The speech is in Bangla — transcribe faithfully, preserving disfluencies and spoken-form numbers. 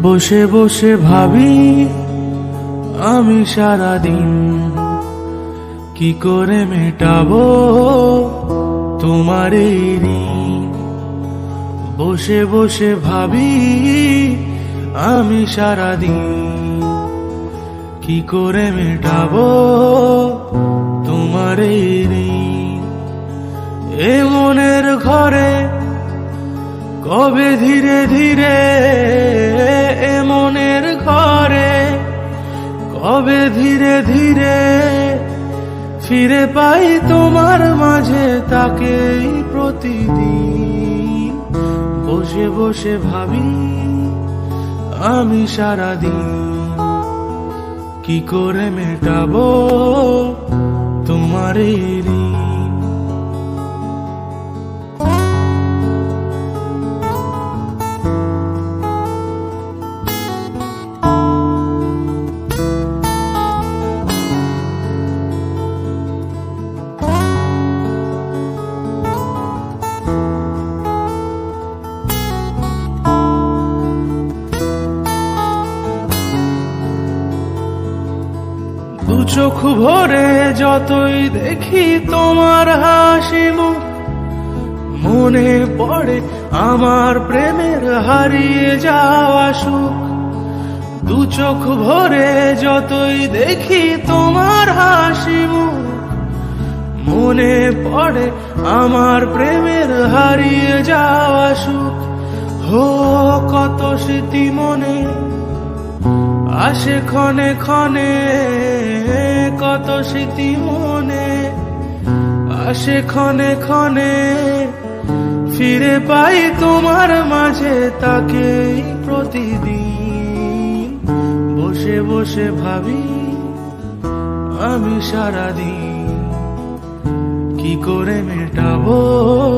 বসে বসে ভাবি আমি সারাদিন কি করে মেটাবো তোমার এই ঋণ। বসে বসে ভাবি আমি সারাদিন কি করে মেটাবো তোমার এই ঋণ। এ মনের ঘরে কবে ধীরে ধীরে, এ মনের ঘরে কবে ধীরে ধীরে ফিরে পাই তোমার মাঝে তাকেই প্রতিদিন। বসে বসে ভাবি আমি সারাদিন কি করে মেটাবো তোমার এই ঋণ। দু চোখ ভরে যতই দেখি তোমার হাসি মুখ, মনে পড়ে আমার প্রেমের হারিয়ে যাওয়া সুখ। দু চোখ ভরে যতই দেখি তোমার হাসি মুখ, মনে পড়ে আমার প্রেমের হারিয়ে যাওয়া সুখ। হো কত স্মৃতি মনে আসে ক্ষণে ক্ষণে, কত স্মৃতি মনে আসে ক্ষণে ক্ষণে ফিরে পাই তোমার মাঝে তাকেই প্রতিদিন। বসে বসে ভাবি আমি সারাদিন কি করে মেটাবো